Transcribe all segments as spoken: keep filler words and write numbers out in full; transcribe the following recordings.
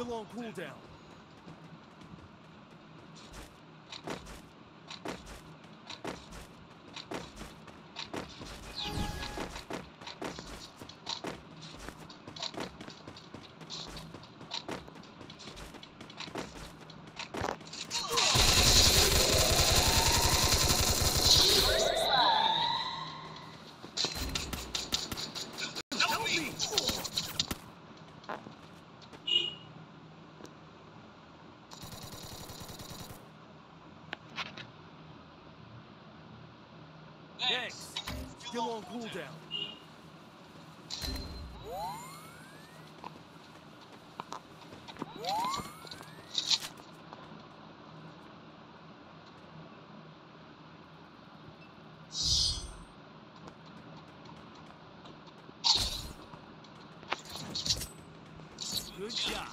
Still on cooldown. Next, still on cooldown. Good job.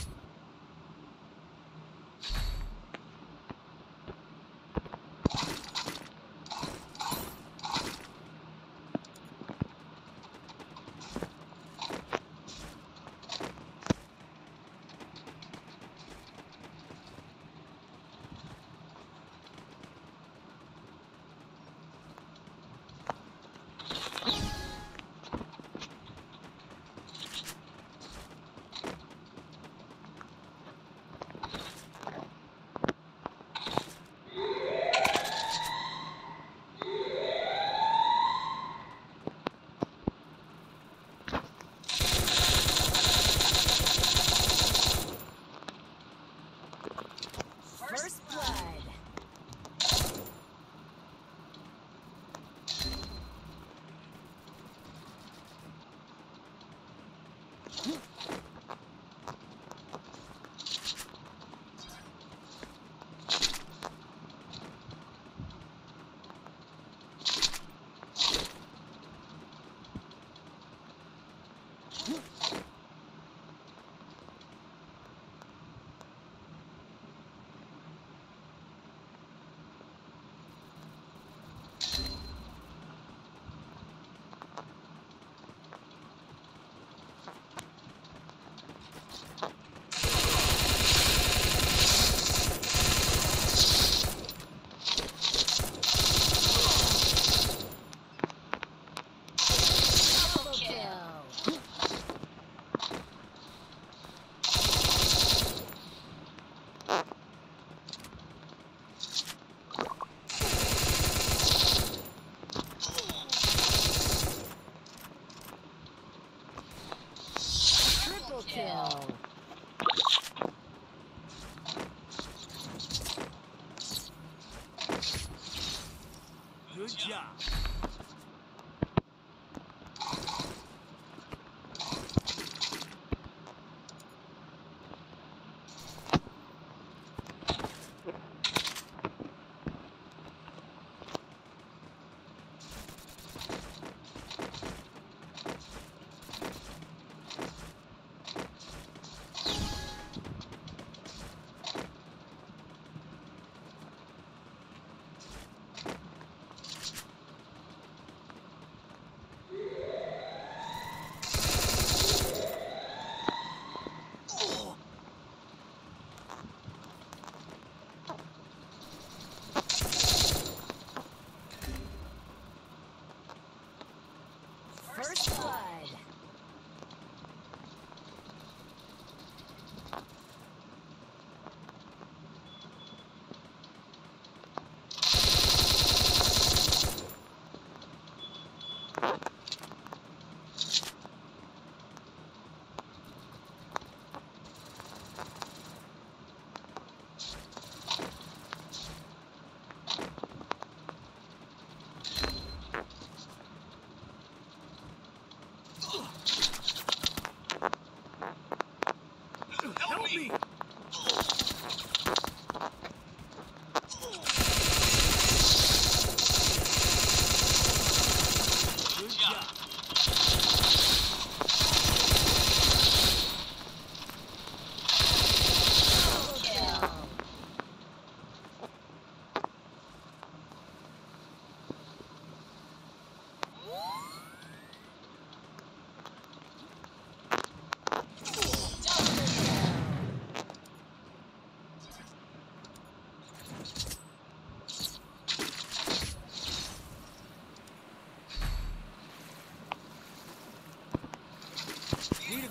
First blood.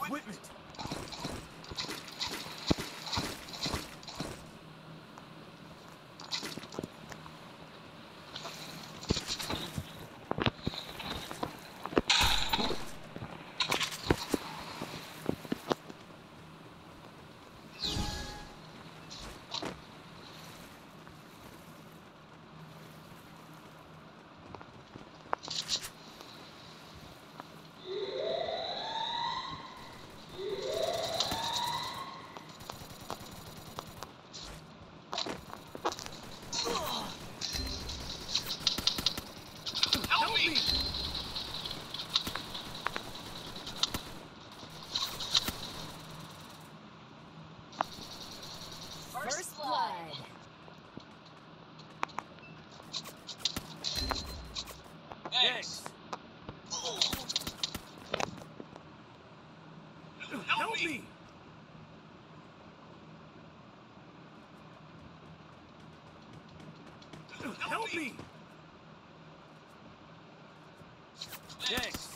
equipment. Help me! First blood. Next. Help me! Help me! Next.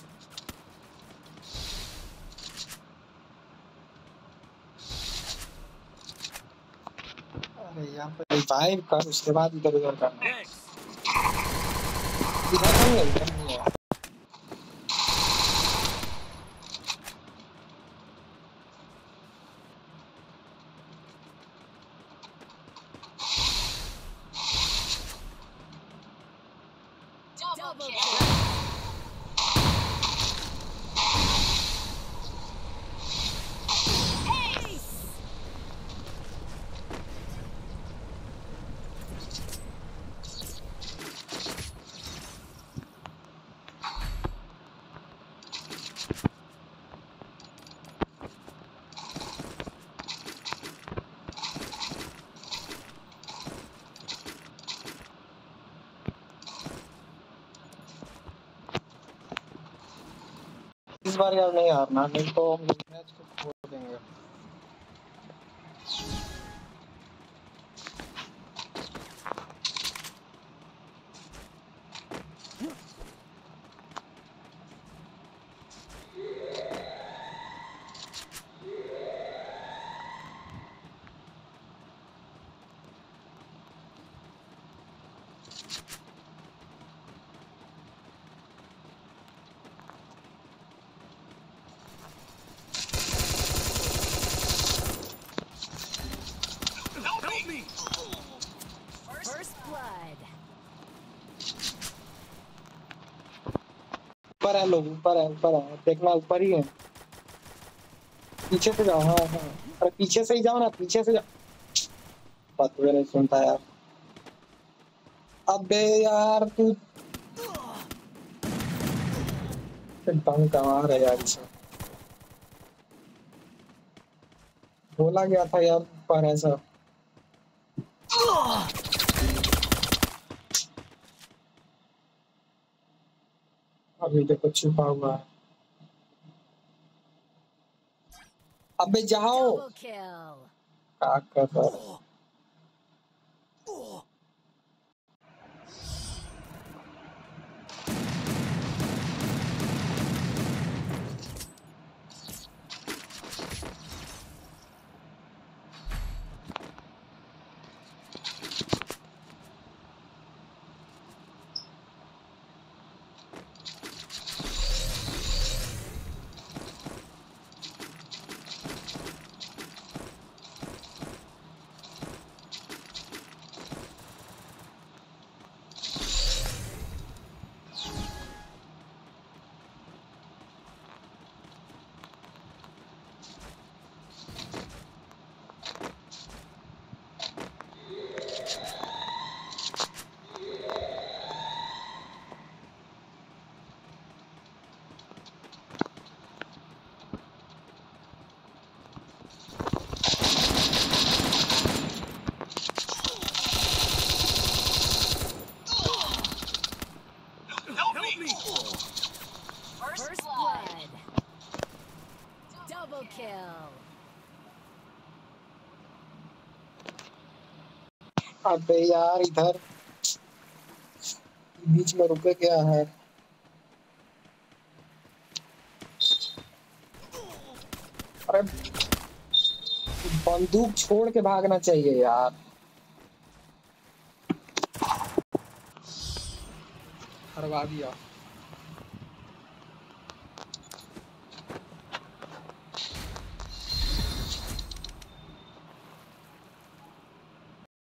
अरे यहाँ पे revive कर उसके बाद इधर उधर करना Next. इधर नहीं है इधर नहीं है Double kill. Ace. इस बार यार नहीं हारना नहीं तो हम मैच को छोड़ देंगे Help me! First blood. ऊपर है लोग ऊपर है ऊपर है देखना ऊपर ही है पीछे से जाओ हाँ हाँ अरे पीछे से ही जाओ ना पीछे से जाओ बात तो नहीं सुनता यार अबे यार तू दम कमा रहा है यार इसे बोला गया था यार पर ऐसा अभी देखो छुपा हुआ है अबे जाओ Double kill. क्या कर रहा है Help me! First blood. Double kill. अबे यार इधर बीच में रुके क्या है बंदूक छोड़ के भागना चाहिए यार। हरवा दिया।